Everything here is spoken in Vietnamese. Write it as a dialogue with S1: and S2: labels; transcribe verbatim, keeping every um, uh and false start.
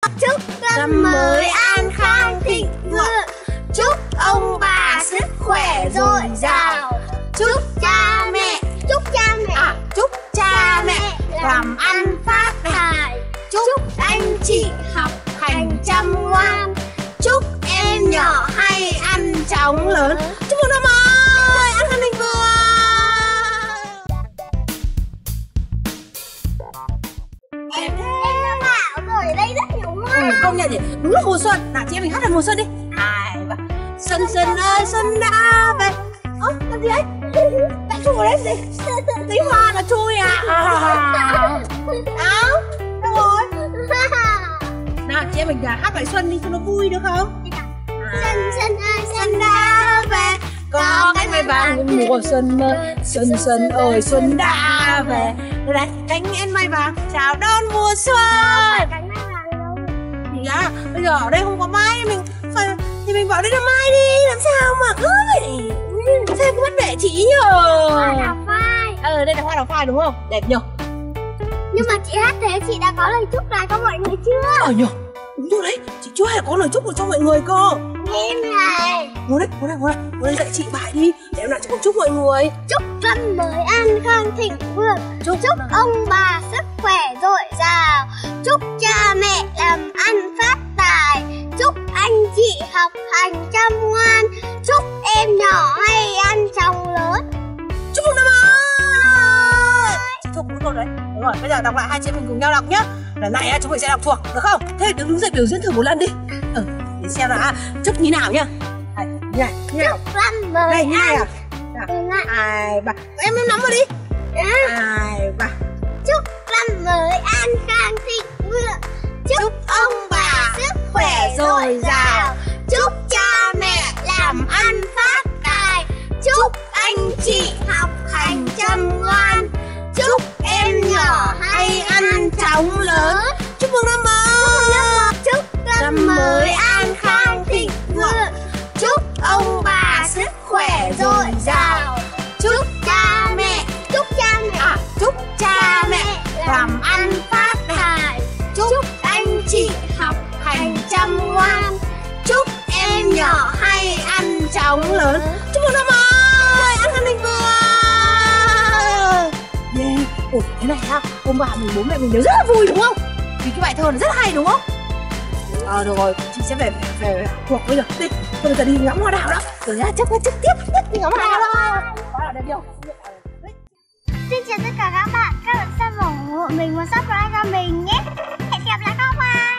S1: Chúc năm mới an khang thịnh vượng, chúc ông bà sức khỏe dồi dào, chúc cha mẹ, chúc cha mẹ, à, chúc cha mẹ làm ăn phát tài, chúc anh chị học hành chăm ngoan, chúc em nhỏ hay ăn chóng lớn. Chúc mừng năm mới an khang thịnh vượng.
S2: Em đã bảo rồi, ở đây rất nhiều hoa.
S1: Ừ, công nhận nhỉ, đúng là mùa xuân. Nào chị em mình hát là mùa xuân đi. Hai ba. Xuân xuân ơi xuân đã về. Ơ, làm gì ấy? Tại chui đấy gì? Tí hoa là chui à? Áo, đâu rồi? Nào chị em mình hát bài xuân đi cho nó vui được không?
S2: Xuân xuân ơi
S1: Xuân đã về, có cánh mai vàng mùa xuân mới. Xuân xuân ơi xuân đã về. Đây này, cánh én mai vàng chào đón mùa xuân.
S2: cánh mai vàng đâu.
S1: Thì à, bây giờ ở đây không có mai mình phải, thì mình bảo đây là mai đi, làm sao mà cứ vậy. Sao cứ bắt bẻ chị nhờ.
S2: Hoa đào phai.
S1: Ờ, đây là hoa đào phai đúng không? Đẹp nhờ.
S2: Nhưng mà chị hát thế chị đã có lời chúc lại cho mọi người chưa?
S1: Ờ nhờ, đúng rồi đấy, chị chưa hề có lời chúc cho mọi người cơ.
S2: Em này.
S1: Ngồi đây, ngồi đây, ngồi đây, ngồi đây dạy chị bài đi. Để em lại chị cùng chúc mọi người.
S2: Chúc năm mới an khang thịnh vượng,
S1: Chúc,
S2: chúc ông bà sức khỏe dồi dào, chúc cha mẹ làm ăn phát tài, chúc anh chị học hành chăm ngoan, chúc em nhỏ hay ăn chóng lớn.
S1: chúc mừng năm mới. Chị thuộc đúng câu đấy. Đúng rồi, bây giờ đọc lại hai chị mình cùng nhau đọc nhá. Lần này á, chúng mình sẽ đọc thuộc, được không? Thế đứng đứng dậy biểu diễn thử một lần đi. Ừ, để xem là chúc như nào nhá. Đây, như này, như nào?
S2: Chúc năm mới
S1: Đây, như này à?
S2: an
S1: Hai, ba. Em em nắm vào đi. Hai, ba.
S2: chúc năm mới an khang thịnh vượng, chúc,
S1: Chúc
S2: ông bà sức khỏe dồi dào, chúc cha mẹ làm ăn phát tài, chúc anh chị học hành chăm ngoan, chúc em nhỏ hay ăn chóng lớn.
S1: Chúc mừng năm mới.
S2: Chúc năm mới an khang thịnh vượng, chúc ông bà sức khỏe dồi dào, chúc cha mẹ, chúc cha mẹ,
S1: À, chúc cha mẹ
S2: làm ăn phát tài, chúc anh chị học hành chăm ngoan, chúc em nhỏ hay ăn chóng lớn.
S1: Chúc mừng năm mới an khang thịnh vượng. Yeah. Ủa, thế này ha, ông bà mình, bố mẹ mình đều rất là vui đúng không? Vì cái bài thơ này rất hay đúng không? Ờ, được rồi, chị sẽ về về thuộc bây giờ. Đi, thôi bây giờ đi ngắm hoa đào đó. Rồi nhá, chắc là trực tiếp nhất đi ngắm hoa đào đó. Hoa đào đẹp nhiều.
S2: Xin chào tất cả các bạn, các bạn xem ủng hộ mình và subscribe cho mình nhé. Hẹn gặp lại các bạn.